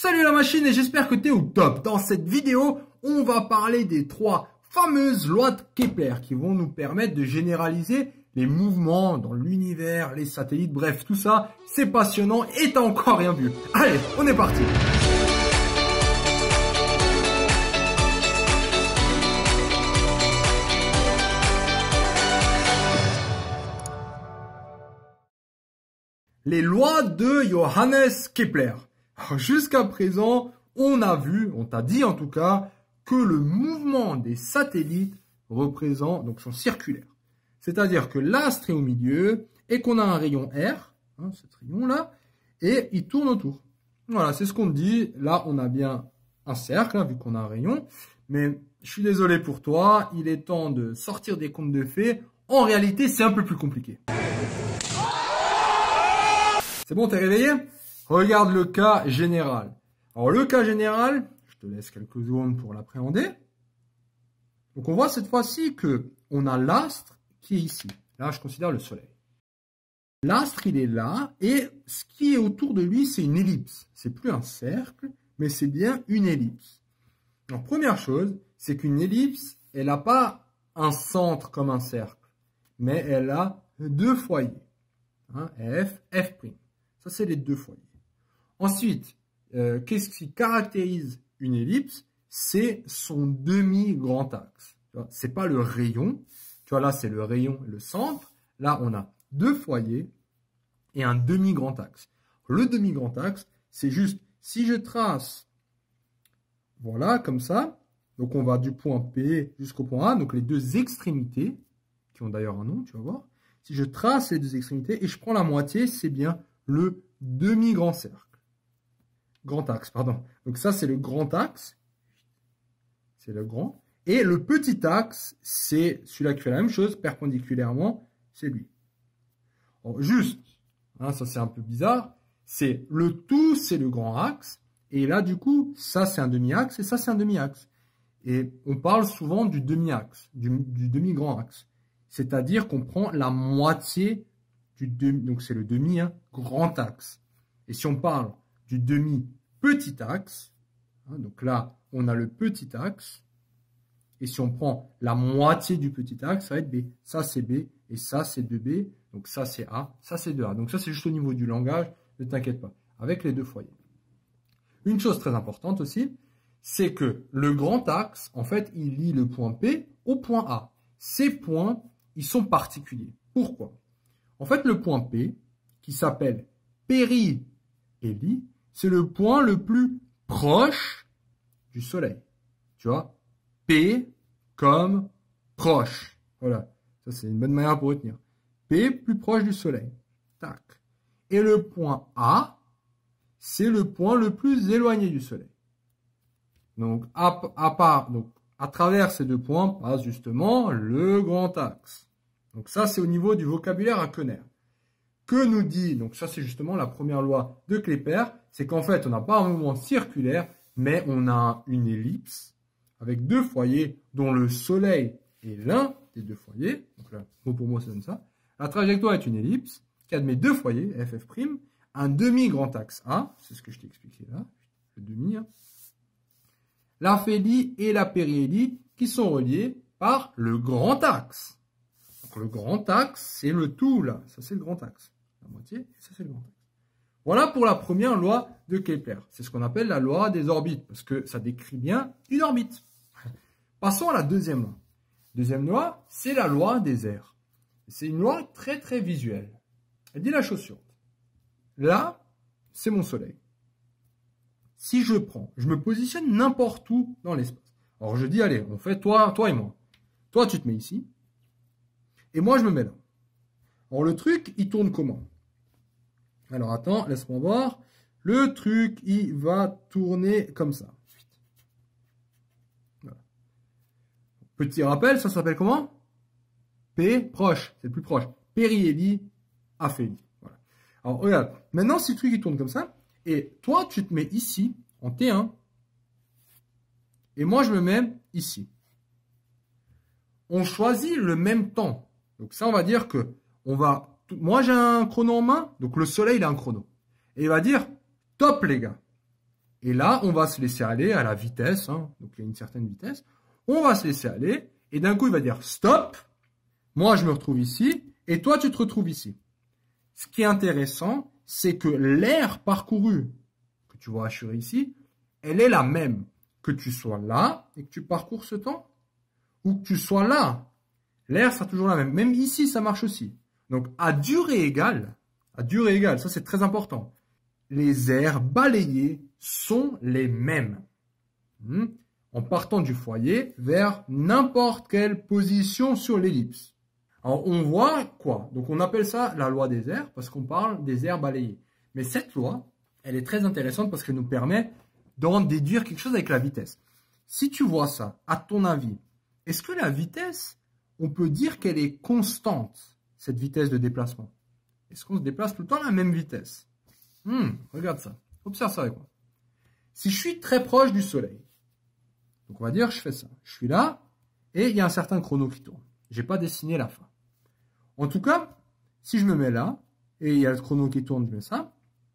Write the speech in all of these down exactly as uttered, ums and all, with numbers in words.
Salut la machine et j'espère que tu es au top. Dans cette vidéo, on va parler des trois fameuses lois de Kepler qui vont nous permettre de généraliser les mouvements dans l'univers, les satellites, bref, tout ça, c'est passionnant et t'as encore rien vu. Allez, on est parti. Les lois de Johannes Kepler. Jusqu'à présent, on a vu, on t'a dit en tout cas, que le mouvement des satellites représente, donc sont circulaires. C'est-à-dire que l'astre est au milieu et qu'on a un rayon R, hein, ce rayon-là, et il tourne autour. Voilà, c'est ce qu'on dit. Là, on a bien un cercle, hein, vu qu'on a un rayon. Mais je suis désolé pour toi, il est temps de sortir des contes de fées. En réalité, c'est un peu plus compliqué. C'est bon, t'es réveillé? Regarde le cas général. Alors, le cas général, je te laisse quelques secondes pour l'appréhender. Donc, on voit cette fois-ci que on a l'astre qui est ici. Là, je considère le Soleil. L'astre, il est là, et ce qui est autour de lui, c'est une ellipse. C'est plus un cercle, mais c'est bien une ellipse. Alors, première chose, c'est qu'une ellipse, elle n'a pas un centre comme un cercle, mais elle a deux foyers. Hein, F, F'. Ça, c'est les deux foyers. Ensuite, euh, qu'est-ce qui caractérise une ellipse? C'est son demi-grand axe. Ce n'est pas le rayon. Tu vois, là, c'est le rayon et le centre. Là, on a deux foyers et un demi-grand axe. Le demi-grand axe, c'est juste, si je trace, voilà, comme ça, donc on va du point P jusqu'au point A, donc les deux extrémités, qui ont d'ailleurs un nom, tu vas voir. Si je trace les deux extrémités et je prends la moitié, c'est bien le demi-grand cercle. Grand axe, pardon. Donc ça, c'est le grand axe. C'est le grand. Et le petit axe, c'est celui-là qui fait la même chose, perpendiculairement, c'est lui. Alors, juste, hein, ça c'est un peu bizarre, c'est le tout, c'est le grand axe. Et là, du coup, ça c'est un demi-axe et ça c'est un demi-axe. Et on parle souvent du demi-axe, du, du demi-grand axe. C'est-à-dire qu'on prend la moitié du demi, donc c'est le demi, hein, grand axe. Et si on parle du demi petit axe, hein, donc là, on a le petit axe, et si on prend la moitié du petit axe, ça va être B. Ça, c'est B, et ça, c'est deux B, donc ça, c'est A, ça, c'est deux A. Donc ça, c'est juste au niveau du langage, ne t'inquiète pas, avec les deux foyers. Une chose très importante aussi, c'est que le grand axe, en fait, il lie le point P au point A. Ces points, ils sont particuliers. Pourquoi? En fait, le point P, qui s'appelle périhélie, c'est le point le plus proche du Soleil. Tu vois? P comme proche. Voilà. Ça, c'est une bonne manière pour retenir. P plus proche du Soleil. Tac. Et le point A, c'est le point le plus éloigné du Soleil. Donc, à, à part, donc, à travers ces deux points passe justement le grand axe. Donc ça, c'est au niveau du vocabulaire à connaître. Que nous dit, donc ça c'est justement la première loi de Kepler, c'est qu'en fait on n'a pas un mouvement circulaire, mais on a une ellipse avec deux foyers dont le Soleil est l'un des deux foyers. Donc là, mot pour mot, ça donne ça. La trajectoire est une ellipse qui admet deux foyers, F, F', un demi-grand axe A, c'est ce que je t'ai expliqué là, le demi, hein. L'aphélie et la périhélie qui sont reliés par le grand axe. Donc le grand axe, c'est le tout là, ça c'est le grand axe. La moitié, et ça c'est le grand axe. Voilà pour la première loi de Kepler. C'est ce qu'on appelle la loi des orbites, parce que ça décrit bien une orbite. Passons à la deuxième loi. Deuxième loi, c'est la loi des airs. C'est une loi très très visuelle. Elle dit la chose suivante. Là, c'est mon Soleil. Si je prends, je me positionne n'importe où dans l'espace. Alors je dis, allez, on fait toi, toi et moi. Toi, tu te mets ici. Et moi, je me mets là. Alors le truc, il tourne comment? Alors attends, laisse-moi voir. Le truc, il va tourner comme ça. Voilà. Petit rappel, ça s'appelle comment? P, proche, c'est le plus proche. Périhélie, aphélie. Voilà. Alors regarde, maintenant, si le truc, il tourne comme ça, et toi, tu te mets ici, en T un, et moi, je me mets ici. On choisit le même temps. Donc ça, on va dire que on va... Moi, j'ai un chrono en main, donc le Soleil, il a un chrono. Et il va dire, top les gars. Et là, on va se laisser aller à la vitesse, hein, donc il y a une certaine vitesse. On va se laisser aller, et d'un coup, il va dire stop. Moi, je me retrouve ici, et toi, tu te retrouves ici. Ce qui est intéressant, c'est que l'aire parcourue, que tu vois assurée ici, elle est la même. Que tu sois là, et que tu parcours ce temps, ou que tu sois là. L'aire sera toujours la même. Même ici, ça marche aussi. Donc, à durée égale, à durée égale, ça c'est très important, les aires balayées sont les mêmes. Hmm. En partant du foyer vers n'importe quelle position sur l'ellipse. Alors, on voit quoi? Donc, on appelle ça la loi des aires parce qu'on parle des aires balayées. Mais cette loi, elle est très intéressante parce qu'elle nous permet d'en déduire quelque chose avec la vitesse. Si tu vois ça, à ton avis, est-ce que la vitesse, on peut dire qu'elle est constante, cette vitesse de déplacement? Est-ce qu'on se déplace tout le temps à la même vitesse? hmm, Regarde ça. Observe ça avec moi. Si je suis très proche du soleil, donc on va dire je fais ça. Je suis là et il y a un certain chrono qui tourne. Je n'ai pas dessiné la fin. En tout cas, si je me mets là et il y a le chrono qui tourne, je mets ça.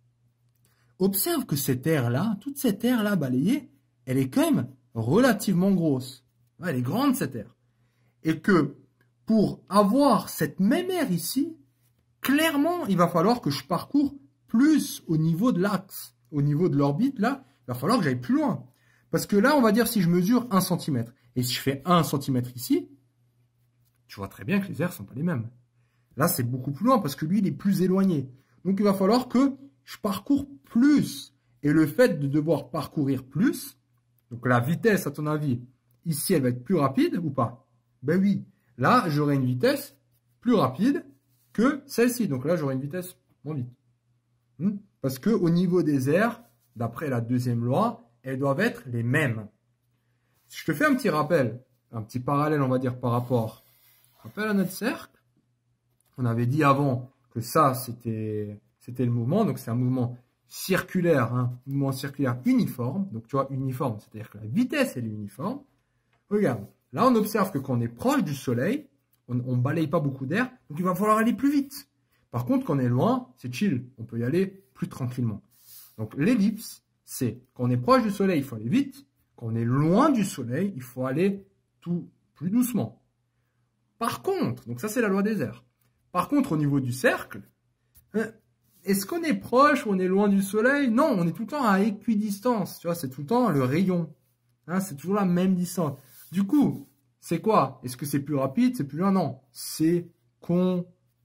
Observe que cette aire-là, toute cette aire-là balayée, elle est quand même relativement grosse. Elle est grande cette aire. Et que pour avoir cette même aire ici, clairement, il va falloir que je parcours plus au niveau de l'axe, au niveau de l'orbite, là, il va falloir que j'aille plus loin. Parce que là, on va dire si je mesure un centimètre, et si je fais un centimètre ici, tu vois très bien que les aires ne sont pas les mêmes. Là, c'est beaucoup plus loin, parce que lui, il est plus éloigné. Donc, il va falloir que je parcours plus. Et le fait de devoir parcourir plus, donc la vitesse, à ton avis, ici, elle va être plus rapide ou pas? Ben oui. Là, j'aurai une vitesse plus rapide que celle-ci. Donc là, j'aurai une vitesse moins vite. Hmm? Parce qu'au niveau des aires, d'après la deuxième loi, elles doivent être les mêmes. Si je te fais un petit rappel, un petit parallèle, on va dire, par rapport rappel à notre cercle, on avait dit avant que ça, c'était c'était le mouvement. Donc, c'est un mouvement circulaire, hein, mouvement circulaire uniforme. Donc, tu vois, uniforme, c'est-à-dire que la vitesse, elle est uniforme. Regarde, là, on observe que quand on est proche du soleil, on ne balaye pas beaucoup d'air, donc il va falloir aller plus vite. Par contre, quand on est loin, c'est chill, on peut y aller plus tranquillement. Donc, l'ellipse, c'est quand on est proche du soleil, il faut aller vite. Quand on est loin du soleil, il faut aller tout plus doucement. Par contre, donc ça, c'est la loi des airs. Par contre, au niveau du cercle, est-ce qu'on est proche ou on est loin du soleil? Non, on est tout le temps à équidistance. Tu vois, c'est tout le temps le rayon. Hein, c'est toujours la même distance. Du coup, c'est quoi? Est-ce que c'est plus rapide? C'est plus loin? Non, c'est con,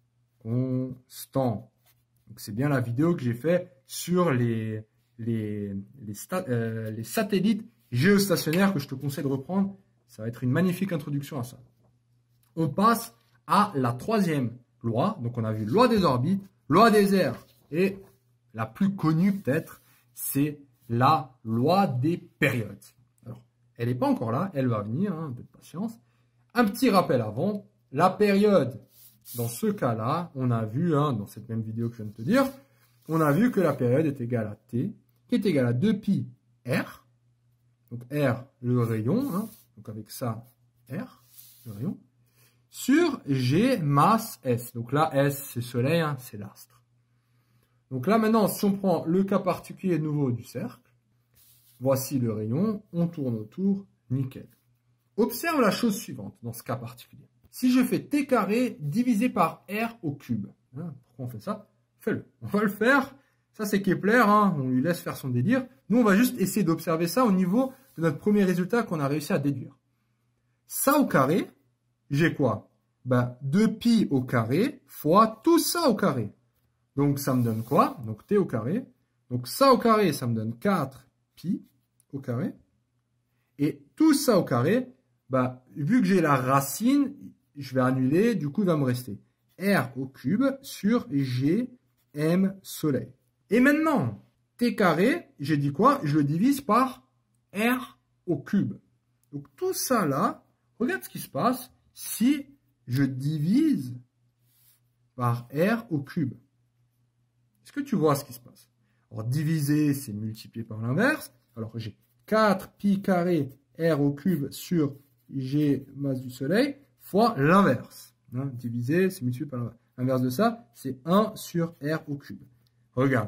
constant. Donc, c'est bien la vidéo que j'ai faite sur les, les, les, euh, les satellites géostationnaires que je te conseille de reprendre. Ça va être une magnifique introduction à ça. On passe à la troisième loi. Donc, on a vu loi des orbites, loi des airs. Et la plus connue peut-être, c'est la loi des périodes. Alors, elle n'est pas encore là, elle va venir, hein, un peu de patience. Un petit rappel avant, la période, dans ce cas-là, on a vu, hein, dans cette même vidéo que je viens de te dire, on a vu que la période est égale à T, qui est égale à deux pi R. Donc R, le rayon, hein, donc avec ça, R, le rayon, sur G masse S. Donc là, S, c'est soleil, hein, c'est l'astre. Donc là, maintenant, si on prend le cas particulier de nouveau du cercle, voici le rayon, on tourne autour, nickel. Observe la chose suivante dans ce cas particulier. Si je fais T carré divisé par R au cube, hein, pourquoi on fait ça? Fais-le. On va le faire. Ça, c'est Kepler, hein, on lui laisse faire son délire. Nous, on va juste essayer d'observer ça au niveau de notre premier résultat qu'on a réussi à déduire. Ça au carré, j'ai quoi? Ben, deux pi au carré fois tout ça au carré. Donc, ça me donne quoi? Donc, T au carré. Donc, ça au carré, ça me donne quatre pi au carré. Et tout ça au carré, bah, vu que j'ai la racine, je vais annuler, du coup, il va me rester R au cube sur G M soleil. Et maintenant, T carré, j'ai dit quoi? Je le divise par R au cube. Donc, tout ça là, regarde ce qui se passe si je divise par R au cube. Est-ce que tu vois ce qui se passe? Alors, diviser, c'est multiplier par l'inverse. Alors, j'ai quatre pi carré R au cube sur G masse du soleil fois l'inverse. Hein, diviser, c'est multiplier par l'inverse. L'inverse de ça, c'est un sur R au cube. Regarde,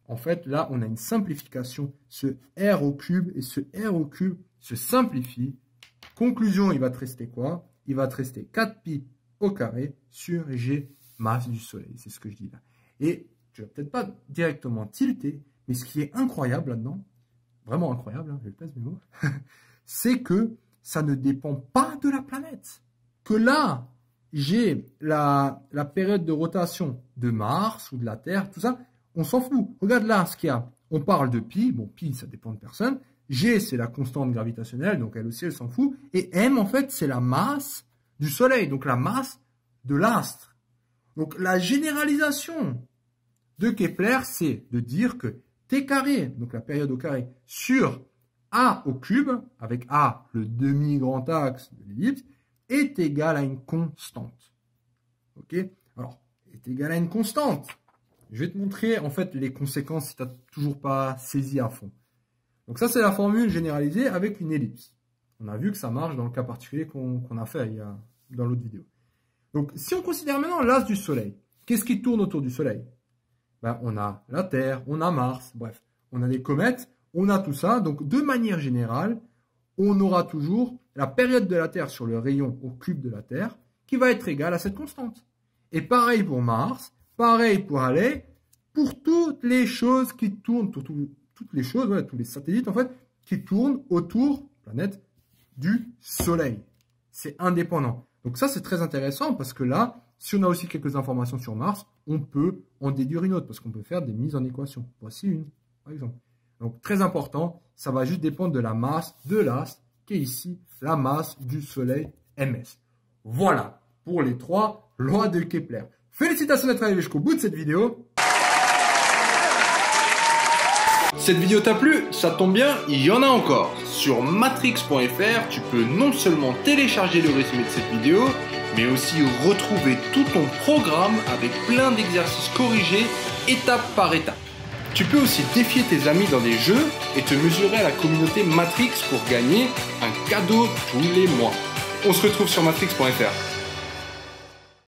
en fait, là, on a une simplification. Ce R au cube et ce R au cube se simplifie. Conclusion, il va te rester quoi? Il va te rester quatre pi au carré sur G masse du Soleil. C'est ce que je dis là. Et tu vas peut-être pas directement tilter, mais ce qui est incroyable là-dedans, vraiment incroyable, hein, je place mes mots, c'est que ça ne dépend pas de la planète. Que là, j'ai la, la période de rotation de Mars ou de la Terre, tout ça, on s'en fout. Regarde là ce qu'il y a. On parle de pi, bon, pi, ça dépend de personne. G, c'est la constante gravitationnelle, donc elle aussi, elle s'en fout. Et M, en fait, c'est la masse du Soleil, donc la masse de l'astre. Donc la généralisation de Kepler, c'est de dire que T carré, donc la période au carré, sur A au cube, avec A, le demi-grand axe de l'ellipse, est égal à une constante. Ok? Alors, est égal à une constante. Je vais te montrer, en fait, les conséquences si tu n'as toujours pas saisi à fond. Donc ça, c'est la formule généralisée avec une ellipse. On a vu que ça marche dans le cas particulier qu'on qu'on a fait il y a, dans l'autre vidéo. Donc, si on considère maintenant l'axe du Soleil, qu'est-ce qui tourne autour du Soleil? Ben, on a la Terre, on a Mars, bref, on a des comètes, on a tout ça. Donc, de manière générale, on aura toujours la période de la Terre sur le rayon au cube de la Terre qui va être égale à cette constante. Et pareil pour Mars, pareil pour Halley, pour toutes les choses qui tournent, tout, tout, toutes les choses, ouais, tous les satellites en fait, qui tournent autour, planète, du Soleil. C'est indépendant. Donc ça, c'est très intéressant parce que là, si on a aussi quelques informations sur Mars, on peut en déduire une autre parce qu'on peut faire des mises en équation. Voici une, par exemple. Donc très important, ça va juste dépendre de la masse de l'astre, qui est ici la masse du Soleil M S. Voilà pour les trois lois de Kepler. Félicitations d'être arrivé jusqu'au bout de cette vidéo. Cette vidéo t'a plu? Ça tombe bien, il y en a encore. Sur matrix point F R, tu peux non seulement télécharger le résumé de cette vidéo, mais aussi retrouver tout ton programme avec plein d'exercices corrigés étape par étape. Tu peux aussi défier tes amis dans des jeux et te mesurer à la communauté Matrix pour gagner un cadeau tous les mois. On se retrouve sur matrix point F R.